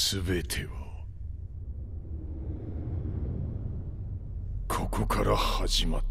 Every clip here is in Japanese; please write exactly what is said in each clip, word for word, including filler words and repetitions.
全てはここから始まった。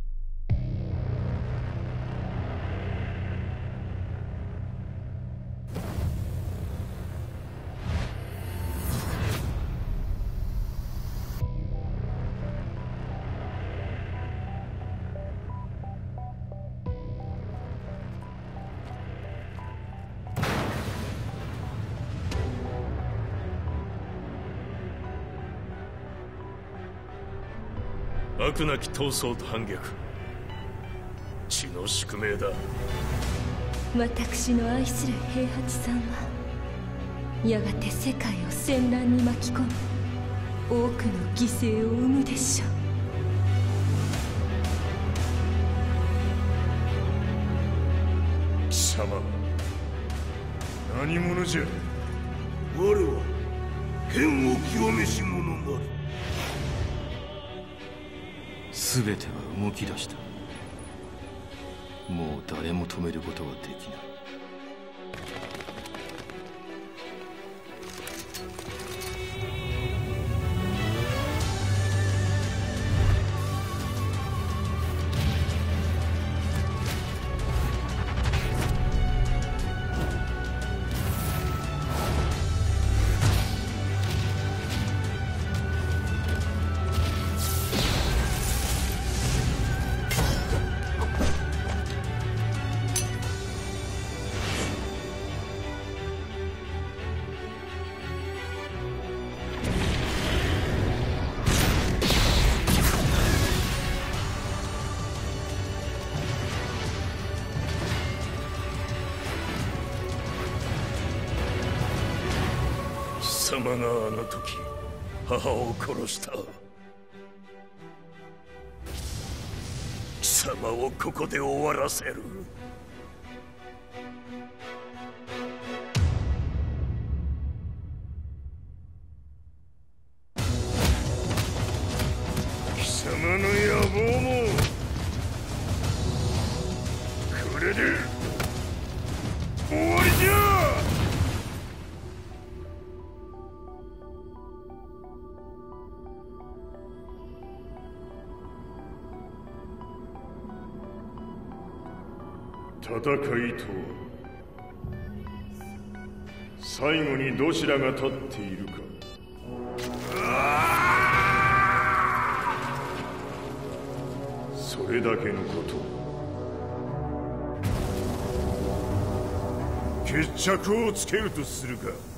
悪なき闘争と反逆、血の宿命だ。 私の愛する平八さんはやがて世界を戦乱に巻き込み多くの犠牲を生むでしょう。貴様何者じゃ。 我は剣を極めし者なる。 全ては動き出した。もう誰も止めることはできない。 貴様があの時母を殺した。貴様をここで終わらせる。 貴様の野望もこれで終わりじゃ。戦いとは最後にどちらが立っているか。それだけのこと。決着をつけるとするか。